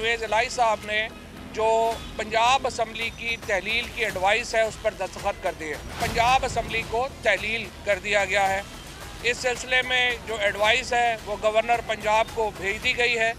परवेज़ इलाही साहब ने जो पंजाब असम्बली की तहलील की एडवाइस है उस पर दस्तखत कर दिए। पंजाब असम्बली को तहलील कर दिया गया है। इस सिलसिले में जो एडवाइस है वो गवर्नर पंजाब को भेज दी गई है।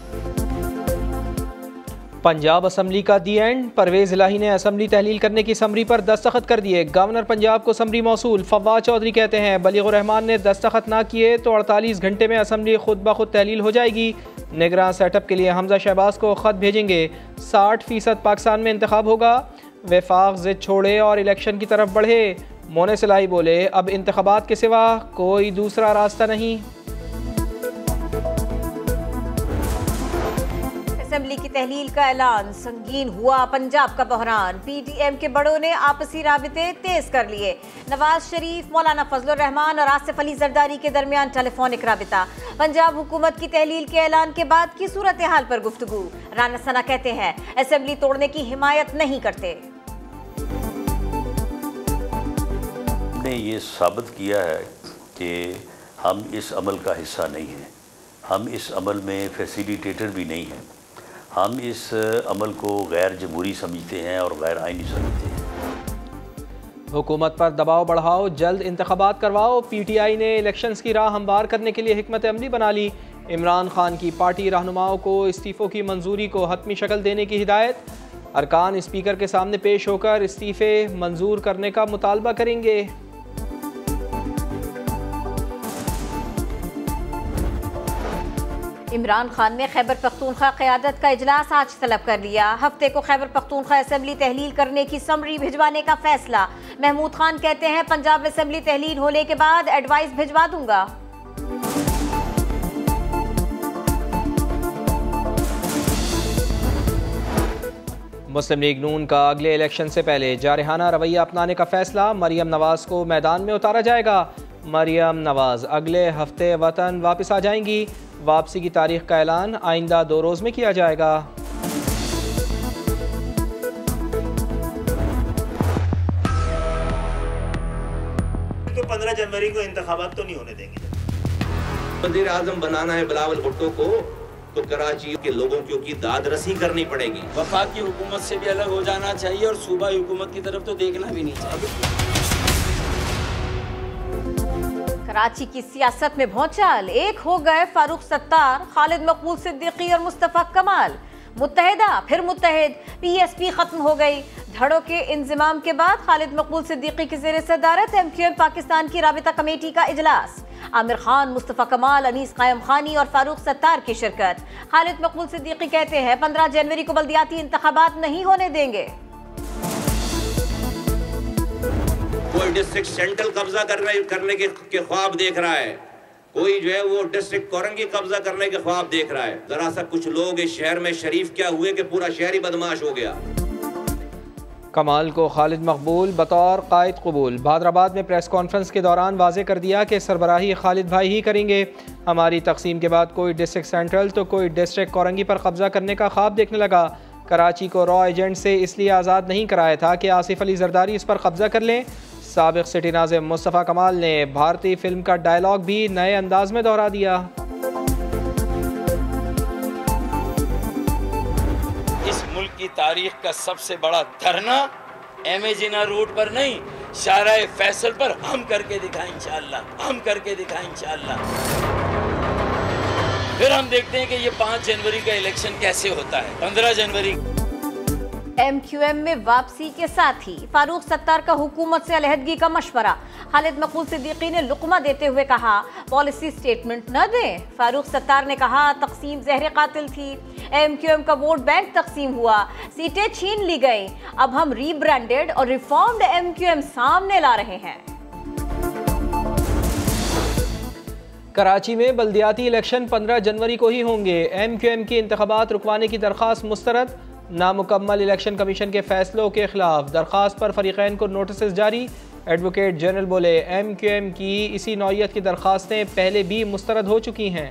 पंजाब असम्बली का दी एंड। परवेज़ इलाही ने असम्बली तहलील करने की समरी पर दस्तखत कर दिए। गवर्नर पंजाब को समरी मौसूल। फवाद चौधरी कहते हैं बलीगुर रहमान ने दस्तखत ना किए तो 48 घंटे में असम्बली खुद ब खुद तहलील हो जाएगी। निगरान सेटअप के लिए हमजा शहबाज को ख़त भेजेंगे। 60% पाकिस्तान में इंतखाब होगा। वफाक ज़िद छोड़े और इलेक्शन की तरफ बढ़े। मोनेस इलाही बोले अब इंतखाबात के सिवा कोई दूसरा रास्ता नहीं। असेंबली की तहलील का ऐलान। संगीन हुआ पंजाब का बहरान। पीटीएम के बड़ों ने आपसी राबिते तेज कर लिए। नवाज शरीफ, मौलाना फजलुर रहमान और आसिफ अली जरदारी के दरमियान टेलीफोनिक राबिता। पंजाब हुकूमत की तहलील के ऐलान के बाद की सूरत हाल पर गुफ्तगू। राना सना कहते हैं असेंबली तोड़ने की हिमायत नहीं करते। ने ये साबित किया है कि हम इस अमल का हिस्सा नहीं हैं। हम इस अमल में फैसिलिटेटर भी नहीं हैं। हम इस अमल को गैर जमहूरी समझते हैं और गैर आइनी समझते हैं। हुकूमत पर दबाव बढ़ाओ, जल्द इंतखाबात करवाओ। पीटीआई ने इलेक्शंस की राह हमवार करने के लिए हिकमत अमली बना ली। इमरान खान की पार्टी रहनुमाओं को इस्तीफ़ों की मंजूरी को हतमी शक्ल देने की हिदायत। अरकान स्पीकर के सामने पेश होकर इस्तीफ़े मंजूर करने का मुतालबा करेंगे। इमरान खान ने खैबर पख्तूनख्वा क़यादत का इजलास आज तलब कर लिया। हफ्ते को खैबर पख्तूनख्वा असेंबली तहलील करने की समरी भिजवाने का फैसला। महमूद खान कहते हैं पंजाब असेंबली तहलील होने के बाद एडवाइस भिजवा दूंगा। मुस्लिम लीग नून का अगले इलेक्शन से पहले जारहाना रवैया अपनाने का फैसला। मरियम नवाज को मैदान में उतारा जाएगा। मरियम नवाज अगले हफ्ते वतन वापस आ जाएंगी। वापसी की तारीख का ऐलान आइंदा 2 रोज़ में किया जाएगा। तो 15 जनवरी को इंतखाबात तो नहीं होने देंगे। वज़ीर आज़म बनाना है बिलावल भुट्टो को तो कराची के लोगों की दाद रसी करनी पड़ेगी। वफाकी हुकूमत से भी अलग हो जाना चाहिए और सूबाई हुकूमत की तरफ तो देखना भी नहीं चाहिए। कराची की सियासत में भौचाल। एक हो गए फारूक सत्तार, खालिद मकबूल सिद्दीकी और मुस्तफ़ा कमाल। मुत्तहिदा फिर मुत्तहिद। पीएसपी खत्म हो गई। धड़ों के इंजमाम के बाद खालिद मकबूल सिद्दीकी की ज़ेर सदारत एमक्यूएम पाकिस्तान की राबिता कमेटी का इजलास। आमिर खान, मुस्तफ़ा कमाल, अनीस कायम खानी और फारूक सत्तार की शिरकत। खालिद मकबूल सिद्दीकी कहते हैं 15 जनवरी को बल्दियाती इंतखाबात नहीं होने देंगे। कोई डिस्ट्रिक्ट सेंट्रल कब्जा करने के ख्वाब देख रहा है। कोई जो है वो डिस्ट्रिक्ट कोरंगी कब्जा करने के ख्वाब देख रहा है। जरा सा कुछ लोग इस शहर में शरीफ क्या हुए कि पूरा शहर ही बदमाश हो गया। कमाल को खालिद मकबूल बतौर कायद कबूल। भादराबाद में प्रेस कॉन्फ्रेंस के दौरान वाजे कर दिया कि सरबराही खालिद भाई ही करेंगे। हमारी तकसीम के बाद कोई डिस्ट्रिक्ट सेंट्रल तो कोई डिस्ट्रिक्ट कोरंगी पर कब्जा करने का ख्वाब देखने लगा। कराची को रॉ एजेंट से इसलिए आज़ाद नहीं कराया था कि आसिफ अली जरदारी इस पर कब्जा कर लें। साबिक सिटी नाज़िम मुस्तफ़ा कमाल ने भारतीय फिल्म का डायलॉग भी नए अंदाज में दोहरा दिया। इस मुल्क की तारीख का सबसे बड़ा धरना एम ए जिना रोड पर नहीं, शाहराह फैसल पर हम करके दिखाएं इंशाअल्लाह। हम करके दिखाएं इंशाअल्लाह। फिर हम देखते हैं कि ये 5 जनवरी का इलेक्शन कैसे होता है। 15 जनवरी एमक्यूएम में वापसी के साथ ही फारूक सत्तार का हुकूमत से अलहदगी का मशवरा। खालिद मकबूल सिद्दीकी ने लुकमा देते हुए कहा पॉलिसी स्टेटमेंट न दें। फारूक सत्तार ने कहा तकसीम जहर कातिल थी। एमक्यूएम का वोट बैंक तकसीम हुआ, सीटें छीन ली गई। अब हम रीब्रांडेड और रिफॉर्म्ड एमक्यूएम सामने ला रहे हैं। कराची में बल्दियाती इलेक्शन 15 जनवरी को ही होंगे। एमक्यूएम की इंतखाबात रुकवाने की दरख्वास्त मुस्तरद। नामुकम्मल इलेक्शन कमीशन के फैसलों के खिलाफ दरख्वास्त पर फरीकैन को नोटिस जारी। एडवोकेट जनरल बोले एमक्यूएम की इसी नौयत की दरख्वास्तें पहले भी मुस्तरद हो चुकी हैं।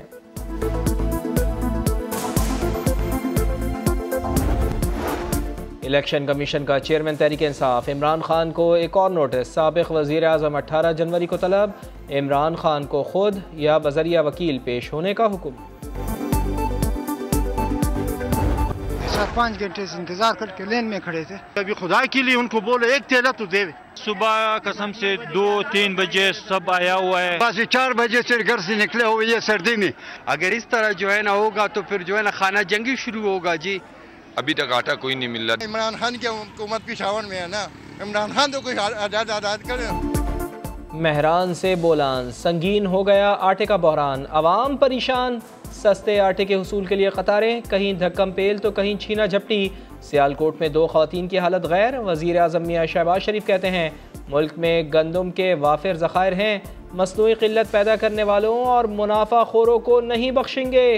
इलेक्शन कमीशन का चेयरमैन तहरीक इंसाफ इमरान खान को एक और नोटिस। साबिक वज़ीर आज़म 18 जनवरी को तलब। इमरान खान को खुद या बजरिया वकील पेश होने का हुक्म। 4-5 घंटे से इंतजार करके लेन में खड़े थे। अभी खुदा के लिए उनको बोले एक थैला तो दे। सुबह कसम से 2-3 बजे सब आया हुआ है। बस 4 बजे से घर से निकले हुए ये सर्दी में। अगर इस तरह जो है ना होगा तो फिर जो है ना खाना जंगी शुरू होगा जी। अभी तक आटा कोई नहीं मिल रहा। इमरान खान की हुकूमत पेशावर में है ना, इमरान खान तो कुछ आजाद करें। महरान से बोलान, संगीन हो गया आटे का बहरान, अवाम परेशान। सस्ते आटे के हुसूल के लिए कतारें, कहीं धक्कम पेल तो कहीं छीना झपटी। सियालकोट में 2 ख़वातीन की हालत गैर। वज़ीर आज़म मियां शहबाज शरीफ कहते हैं मुल्क में गंदम के वाफिर ज़खायर हैं, मसनूई क़िल्लत पैदा करने वालों और मुनाफा खोरों को नहीं बख्शेंगे।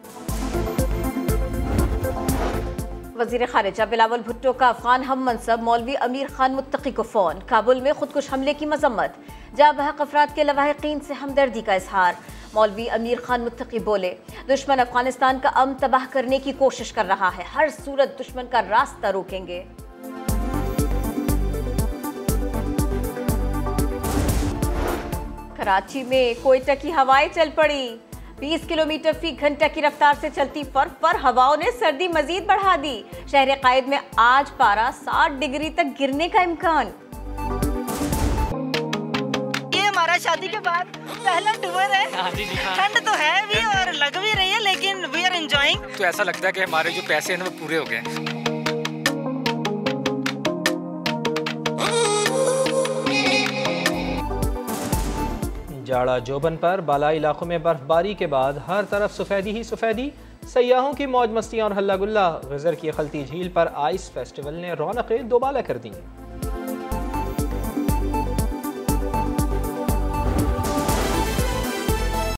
वज़ीर ख़ारिजा बिलावल भुट्टो का अफ़गान हम मनसब मौलवी अमीर खान मुत्तकी को फ़ोन। काबुल में खुदकुश हमले की मजम्मत, जाबहक अफराद के लवाहिकीन से हमदर्दी का इजहार। मौलवी अमीर खान मुत्तकी बोले दुश्मन अफगानिस्तान का अमन तबाह करने की कोशिश कर रहा है, हर सूरत दुश्मन का रास्ता रोकेंगे। कराची में कोयटा की हवाएं चल पड़ी। 20 किलोमीटर फी घंटा की रफ्तार से चलती बर्फ पर हवाओं ने सर्दी मजीद बढ़ा दी। शहर कायद में आज पारा 60 डिग्री तक गिरने का इम्कान। ये हमारा शादी के बाद पहला टूर है। ठंड तो है भी और लग भी रही है, लेकिन वी आर एंजॉयिंग। तो ऐसा लगता है कि हमारे जो पैसे हैं वो पूरे हो गए। जाड़ा जोबन पर बालाई इलाकों में बर्फबारी के बाद हर तरफ सफ़ेदी ही सफ़ेदी। सयाहों की मौज मस्तियाँ और हल्ला गुल्ला। गजर की खलती झील पर आइस फेस्टिवल ने रौनकें दोबाला कर दी।